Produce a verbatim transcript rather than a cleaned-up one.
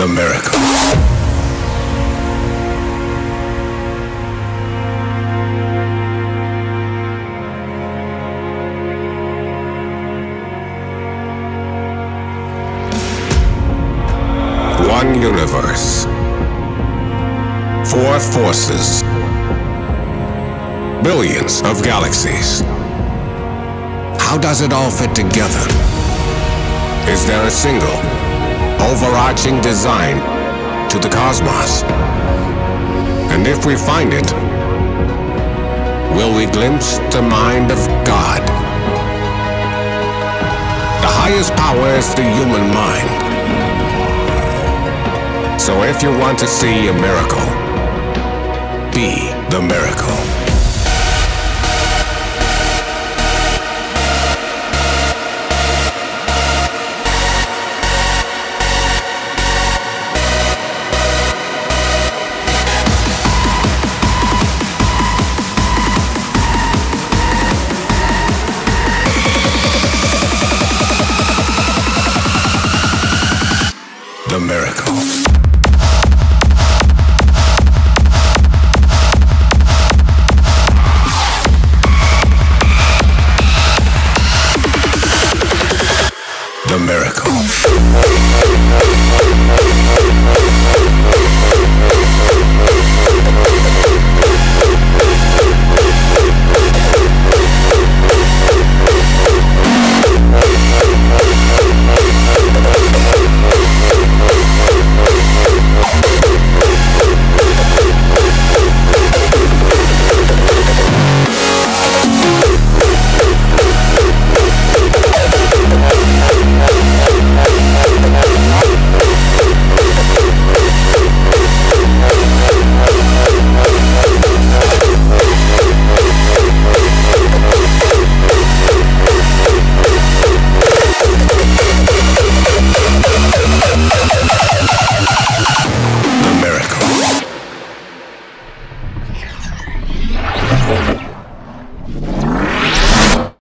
The miracle. One universe. Four forces. Billions of galaxies. How does it all fit together? Is there a single, overarching design to the cosmos? And if we find it, will we glimpse the mind of God? The highest power is the human mind. So if you want to see a miracle, be the miracle. The miracle.